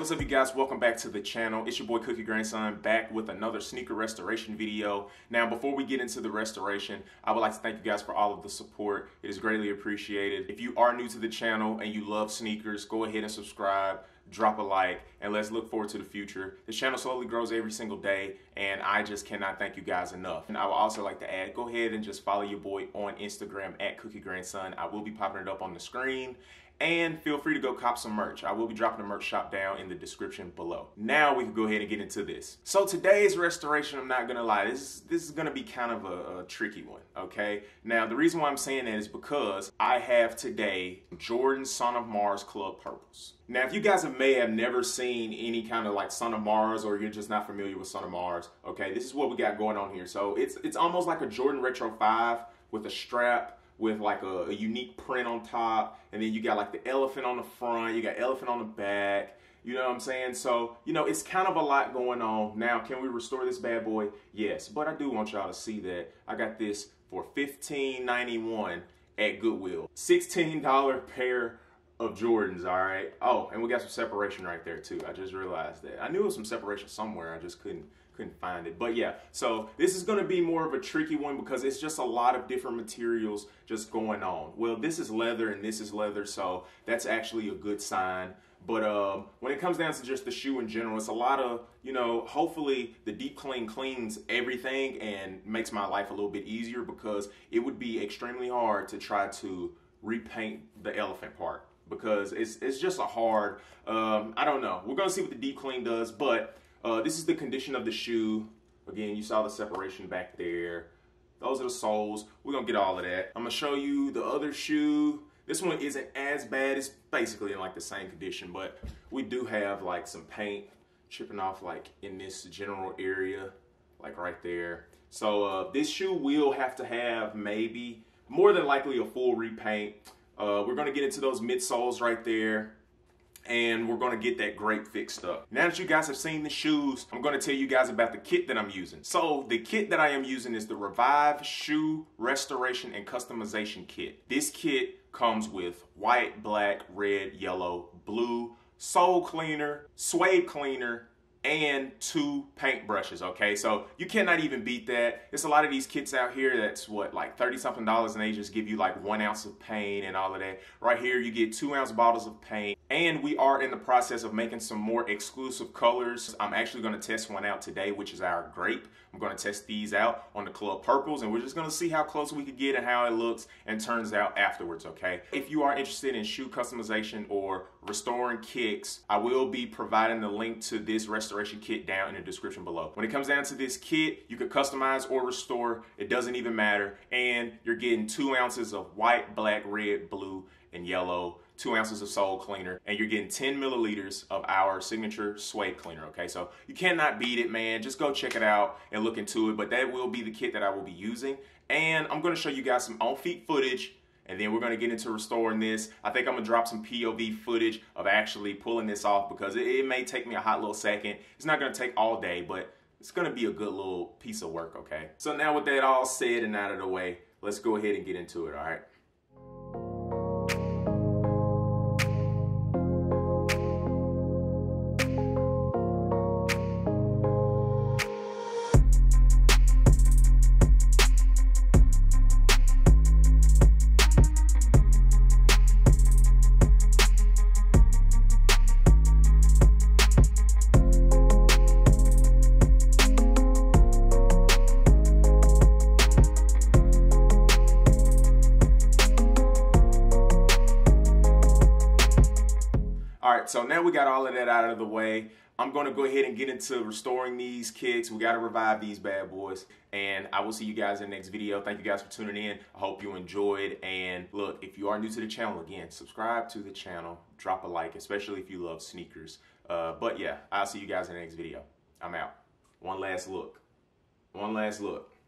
what's up you guys? Welcome back to the channel. It's your boy Cookie Grandson back with another sneaker restoration video. Now before we get into the restoration, I would like to thank you guys for all of the support. It is greatly appreciated. If you are new to the channel and you love sneakers, go ahead and subscribe, drop a like, and let's look forward to the future. The channel slowly grows every single day and I just cannot thank you guys enough. And I would also like to add, go ahead and just follow your boy on Instagram at Cookie Grandson. I will be popping it up on the screen. And feel free to go cop some merch. I will be dropping the merch shop down in the description below. Now we can go ahead and get into this. So today's restoration, I'm not gonna lie, this is gonna be kind of a tricky one, okay? Now the reason why I'm saying that is because I have today Jordan Son of Mars Club Purples. Now if you guys may have never seen any kind of like Son of Mars, or you're just not familiar with Son of Mars, okay, this is what we got going on here. So it's almost like a Jordan Retro 5 with a strap, with like a unique print on top, and then you got like the elephant on the front, you got elephant on the back, you know what I'm saying? So, you know, it's kind of a lot going on. Now, can we restore this bad boy? Yes, but I do want y'all to see that I got this for $15.91 at Goodwill. $16 pair of Jordans, all right? Oh, and we got some separation right there too. I just realized that. I knew it was some separation somewhere, I just couldn't find it. But yeah, so this is going to be more of a tricky one because it's just a lot of different materials just going on. Well, this is leather and this is leather, so that's actually a good sign. But when it comes down to just the shoe in general, it's a lot of, you know, hopefully the deep clean cleans everything and makes my life a little bit easier, because it would be extremely hard to try to repaint the elephant part, because it's just a hard, I don't know. We're going to see what the deep clean does, but this is the condition of the shoe. Again, you saw the separation back there. Those are the soles. We're gonna get all of that. I'm gonna show you the other shoe. This one isn't as bad. It's basically in like the same condition, but we do have like some paint chipping off like in this general area, like right there. So this shoe will have to have maybe, more than likely, a full repaint. We're gonna get into those midsoles right there, and we're going to get that great fixed up. Now that you guys have seen the shoes, I'm going to tell you guys about the kit that I'm using. So the kit that I am using is the Revive Shoe Restoration and Customization Kit. This kit comes with white, black, red, yellow, blue, sole cleaner, suede cleaner, and 2 paint brushes, okay? So you cannot even beat that. There's a lot of these kits out here that's what, like $30-something, and they just give you like 1 ounce of paint and all of that. Right here you get 2-ounce bottles of paint, and we are in the process of making some more exclusive colors. I'm actually going to test one out today, which is our grape. I'm going to test these out on the Club Purples, and we're just going to see how close we could get and how it looks and turns out afterwards, okay? If you are interested in shoe customization or restoring kicks, I will be providing the link to this restoration kit down in the description below. When it comes down to this kit, you could customize or restore. It doesn't even matter. And you're getting 2 ounces of white, black, red, blue, and yellow, 2 ounces of sole cleaner, and you're getting 10 milliliters of our signature suede cleaner, okay? So you cannot beat it, man. Just go check it out and look into it, but that will be the kit that I will be using. And I'm gonna show you guys some on-feet footage, and then we're gonna get into restoring this. I think I'm gonna drop some POV footage of actually pulling this off, because it may take me a hot little second. It's not gonna take all day, but it's gonna be a good little piece of work, okay? So now with that all said and out of the way, let's go ahead and get into it, all right? So now we got all of that out of the way. I'm going to go ahead and get into restoring these kicks. We got to revive these bad boys. And I will see you guys in the next video. Thank you guys for tuning in. I hope you enjoyed. And look, if you are new to the channel, again, subscribe to the channel. Drop a like, especially if you love sneakers. But yeah, I'll see you guys in the next video. I'm out. One last look. One last look.